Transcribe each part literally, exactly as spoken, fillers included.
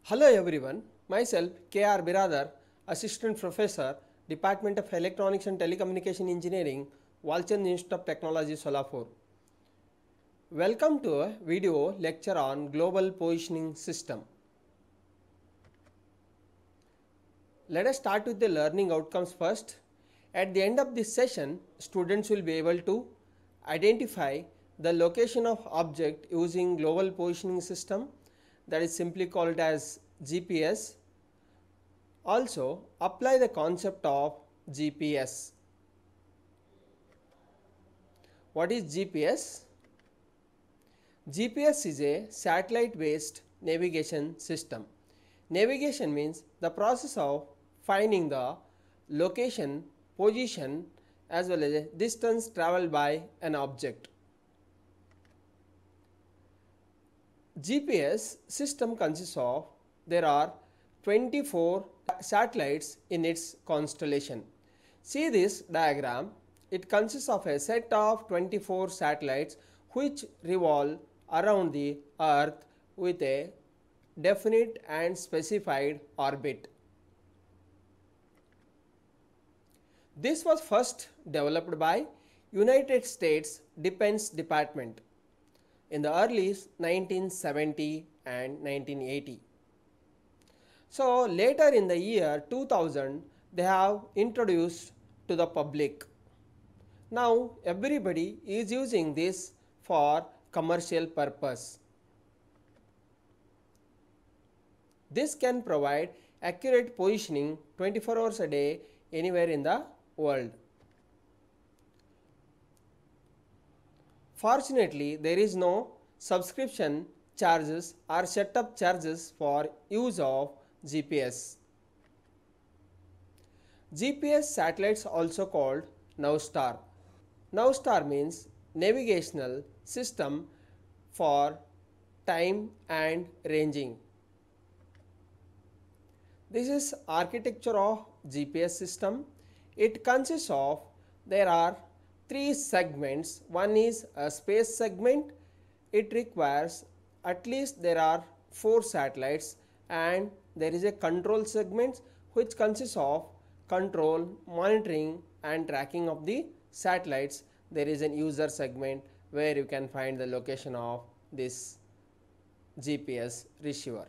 Hello everyone, myself K R Biradar, Assistant Professor, Department of Electronics and Telecommunication Engineering, Walchand Institute of Technology, Solapur. Welcome to a video lecture on Global Positioning System. Let us start with the learning outcomes first. At the end of this session, students will be able to identify the location of object using Global Positioning System, that is simply called as G P S. Also apply the concept of G P S. What is G P S? G P S is a satellite based navigation system. Navigation means the process of finding the location, position as well as a distance traveled by an object. G P S system consists of, there are twenty-four satellites in its constellation. See this diagram, it consists of a set of twenty-four satellites which revolve around the earth with a definite and specified orbit. This was first developed by United States Defense Department in the early nineteen seventy and nineteen eighty. So later in the year two thousand they have introduced to the public. Now everybody is using this for commercial purpose. This can provide accurate positioning twenty-four hours a day anywhere in the world. Fortunately, there is no subscription charges or setup charges for use of G P S. G P S satellites also called NavStar. NavStar means navigational system for time and ranging. This is architecture of G P S system. It consists of, there are three segments. One is a space segment. It requires at least there are four satellites, and there is a control segment which consists of control, monitoring and tracking of the satellites. There is an user segment where you can find the location of this G P S receiver.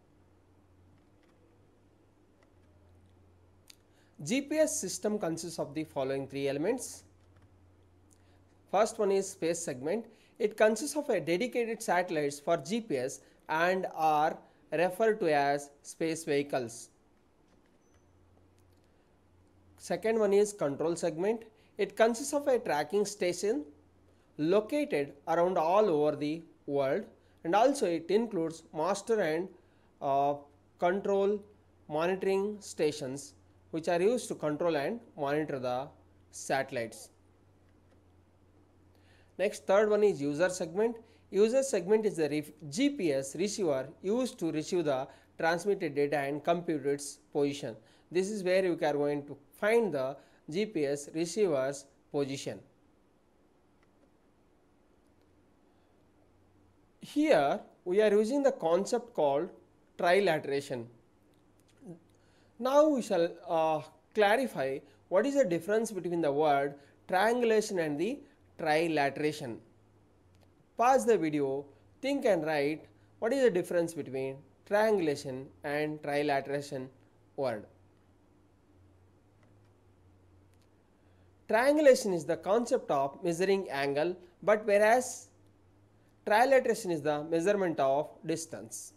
G P S system consists of the following three elements. First one is space segment. It consists of a dedicated satellites for G P S and are referred to as space vehicles. Second one is control segment. It consists of a tracking station located around all over the world, and also it includes master and uh, control monitoring stations which are used to control and monitor the satellites. Next, third one is user segment. User segment is the G P S receiver used to receive the transmitted data and compute its position. This is where you are going to find the G P S receiver's position. Here we are using the concept called trilateration. Now we shall uh, clarify what is the difference between the word triangulation and the trilateration. Pause the video, think and write what is the difference between triangulation and trilateration word. Triangulation is the concept of measuring angle, but whereas trilateration is the measurement of distance.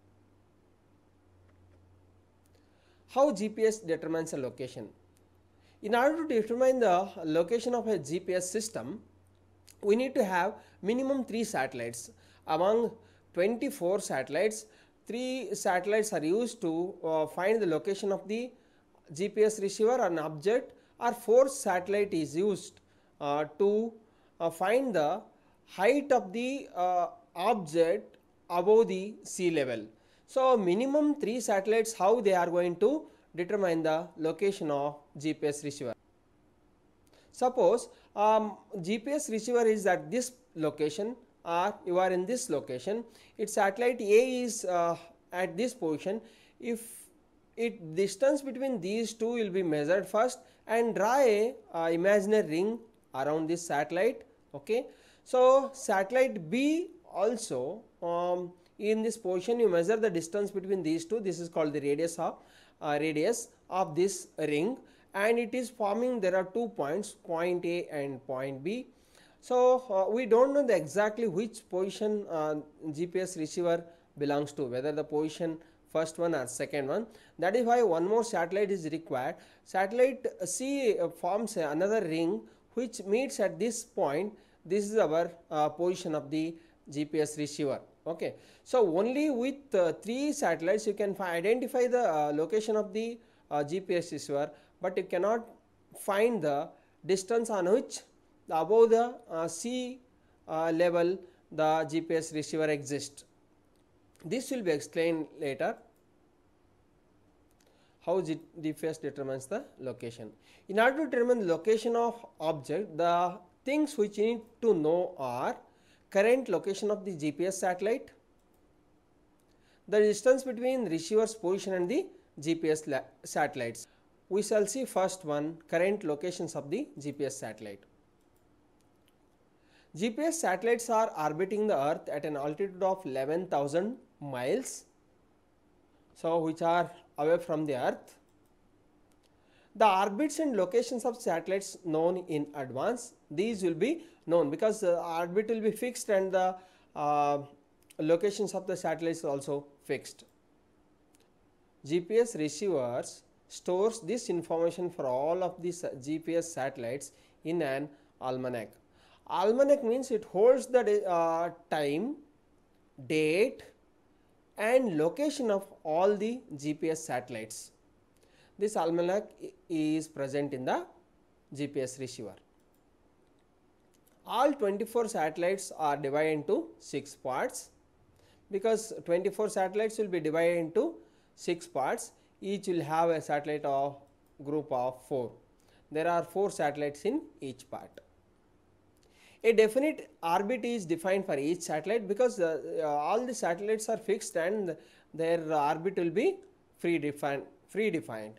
How G P S determines a location? In order to determine the location of a G P S system, we need to have minimum three satellites. Among twenty-four satellites, three satellites are used to uh, find the location of the G P S receiver or an object, or four satellite is used uh, to uh, find the height of the uh, object above the sea level. So minimum three satellites, how they are going to determine the location of G P S receiver. Suppose um, G P S receiver is at this location, or you are in this location, its satellite A is uh, at this position, if it distance between these two will be measured first and draw a uh, imaginary ring around this satellite. Okay, so satellite B also, um, in this position you measure the distance between these two. This is called the radius of uh, radius of this ring, and it is forming, there are two points, point A and point B. So uh, we don't know the exactly which position uh, G P S receiver belongs to, whether the position first one or second one. That is why one more satellite is required. Satellite C uh, forms another ring which meets at this point. This is our uh, position of the G P S receiver. Okay, so only with uh, three satellites you can identify the uh, location of the uh, G P S receiver, but you cannot find the distance on which above the uh, sea uh, level the G P S receiver exists. This will be explained later, how G P S determines the location. In order to determine the location of object, the things which you need to know are current location of the G P S satellite, the distance between receiver's position and the G P S satellites. We shall see first one, current locations of the G P S satellite. G P S satellites are orbiting the earth at an altitude of eleven thousand miles, so which are away from the earth. The orbits and locations of satellites known in advance. These will be known because the orbit will be fixed and the uh, locations of the satellites also fixed. G P S receivers stores this information for all of these G P S satellites in an almanac. Almanac means it holds the uh, time, date and location of all the G P S satellites. This almanac is present in the G P S receiver. All twenty-four satellites are divided into six parts, because twenty-four satellites will be divided into six parts. Each will have a satellite of group of four. There are four satellites in each part. A definite orbit is defined for each satellite, because uh, uh, all the satellites are fixed and their orbit will be free defined, free defined.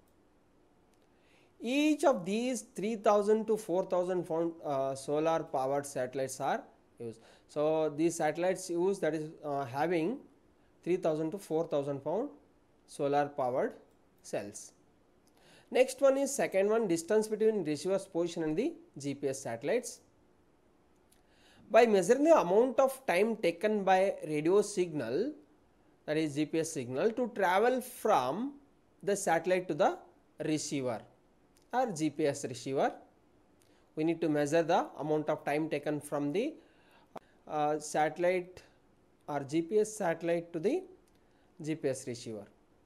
Each of these three thousand to four thousand pound uh, solar powered satellites are used. So these satellites used, that is uh, having three thousand to four thousand pound solar powered cells. Next one is second one, distance between receiver's position and the G P S satellites. By measuring the amount of time taken by radio signal, that is G P S signal, to travel from the satellite to the receiver or G P S receiver, we need to measure the amount of time taken from the uh, satellite or G P S satellite to the G P S receiver.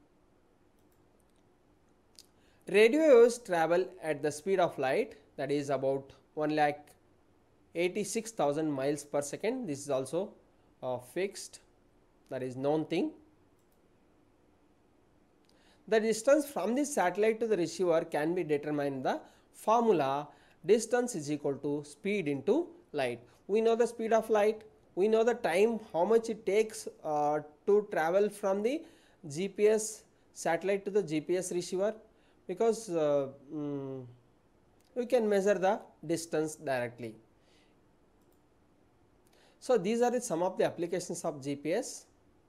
Radio waves travel at the speed of light, that is about one lakh eighty-six thousand miles per second. This is also uh, fixed, that is known thing. The distance from the satellite to the receiver can be determined in the formula distance is equal to speed into light. We know the speed of light, we know the time, how much it takes uh, to travel from the G P S satellite to the G P S receiver, because uh, mm, we can measure the distance directly. So these are the some of the applications of G P S.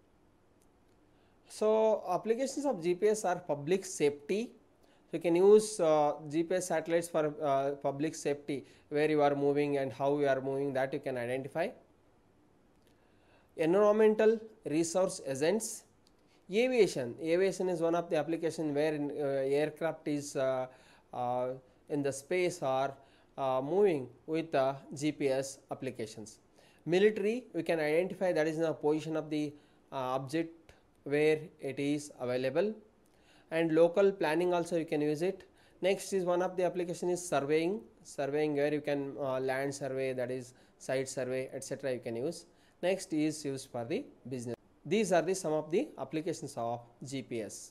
So applications of G P S are public safety. So you can use uh, G P S satellites for uh, public safety, where you are moving and how you are moving, that you can identify. Environmental resource agents. Aviation. Aviation is one of the applications where in, uh, aircraft is uh, uh, in the space or uh, moving with uh, G P S applications. Military, we can identify, that is in the position of the uh, object where it is available, and local planning also you can use it. Next is one of the application is surveying, surveying where you can uh, land survey, that is site survey, etc. you can use. Next is used for the business. These are the some of the applications of G P S.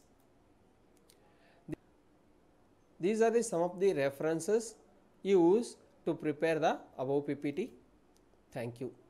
These are the some of the references used to prepare the above P P T. Thank you.